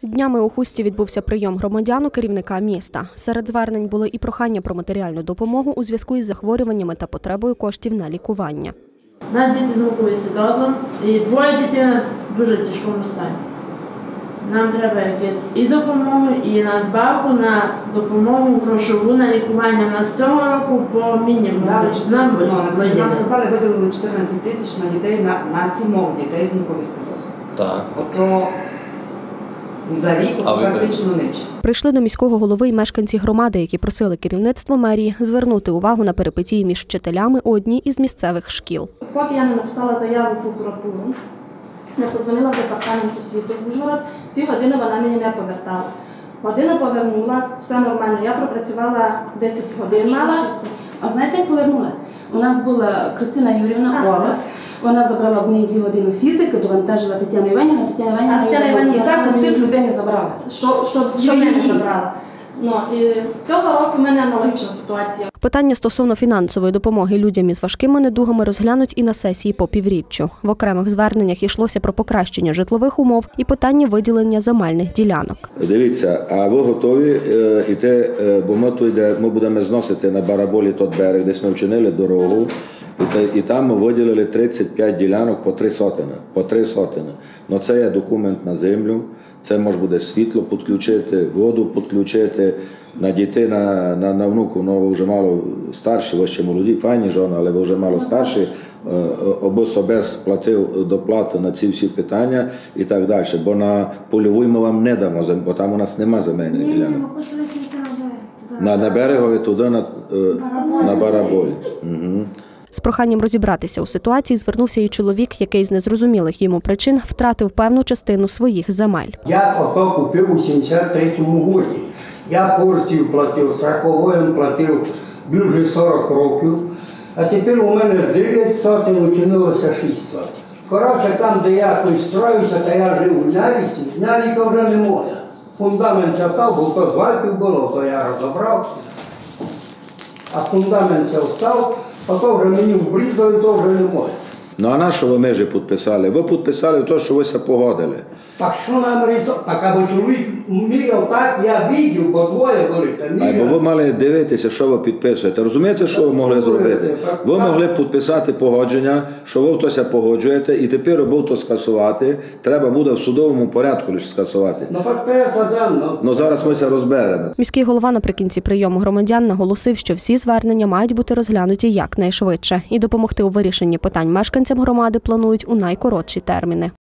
Днями у Хусті відбувся прийом громадян у керівника міста. Серед звернень були і прохання про матеріальну допомогу у зв'язку із захворюваннями та потребою коштів на лікування. У нас діти з муковисцидозом і двоє дітей у нас в дуже тяжкому стані. Нам треба якусь і допомогу, і надбавку на допомогу грошову на лікування. У нас цього року по мінімуму. Нам сказали, виділили 14 тисяч на дітей, на 7 дітей з муковисцидозом. Так. Ото за рік практично ніч. Прийшли до міського голови й мешканці громади, які просили керівництво мерії звернути увагу на перипетії між вчителями у одній із місцевих шкіл. Поки я не написала заяву в прокуратуру, не позвонила в департамент освіти в Ужгород, ці години вона мені не повертала. Годину повернула, все нормально, я пропрацювала 10 годин мала. А знаєте, як повернула? У нас була Кристина Юрівна Орос, вона забрала в неї 2 години фізики, довантажила Тетяну Іванівну, а Тетяна Іванівна і так у тих людей не забрала. Що мене не забрала. І цього року в мене аналогічна ситуація. Питання стосовно фінансової допомоги людям із важкими недугами розглянуть і на сесії по півріччю. В окремих зверненнях йшлося про покращення житлових умов і питання виділення земельних ділянок. Дивіться, а ви готові йти, бо ми будемо зносити на Бараболі той берег, де ми вчинили дорогу, і там ми виділили 35 ділянок по 3 сотини. Ну, це є документ на землю, це може буде світло підключити, воду підключити, на дітей, на внуку, ну ви вже мало старші, ви ще молоді, файні жони, але ви вже мало старші, обос платив доплату на ці всі питання і так далі. Бо на польовій ми вам не дамо, бо там у нас нема земельних ділянок. На берегові туди, на Бараболі. З проханням розібратися у ситуації звернувся і чоловік, який з незрозумілих йому причин втратив певну частину своїх земель. Я ото купив у 73-му році. Я порцію платив, страховою платив більше 40 років, а тепер у мене 9 сотень учинилося 6 сотень. Коротше, там, де я строюся, то я жив у Наріці, Наріка вже не моя. Фундамент це встав, бо то звальків було, то я розібрав, а фундамент це встав, а то вже мені вбрізали, то вже не моє. Ну а на що ви межі підписали? Ви підписали в те, що ви себе погодили. Так що нам рисувати? Так або чоловік міряв так, я бачив, бо двоє були там міряв. Або ви мали дивитися, що ви підписуєте. Розумієте, що ви могли зробити? Ви могли підписати погодження, що ви хтось погоджуєте, і тепер робив то скасувати. Треба буде в судовому порядку лише скасувати. Ну так треба, ну зараз ми це розберемо. Міський голова наприкінці прийому громадян наголосив, що всі звернення мають бути розглянуті якнайшвидше. І допомогти у вирішенні питань мешканцям громади планують у найкоротші терміни.